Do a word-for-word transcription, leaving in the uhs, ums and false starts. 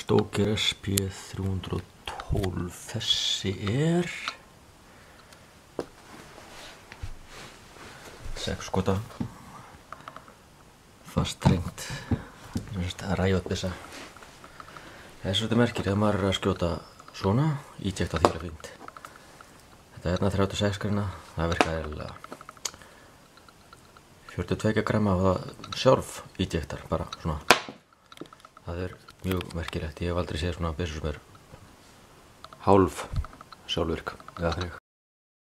Stoker S P þrjú hundruð og tólf. Þessi er sex skota fast trengt ræjótbyssa. Það er svolítið merkilegt að maður er að skjóta svona, ejecta því er fínt. Þetta er hérna þrjátíu og sex gramma, það virkaði eðlilega. fjörutíu og tvö gramma og það sjálf ejectar bara svona. Það er mjög merkilegt, ég hef aldrei séð svona byssu sem er hálf sjálfvirk eða þannig.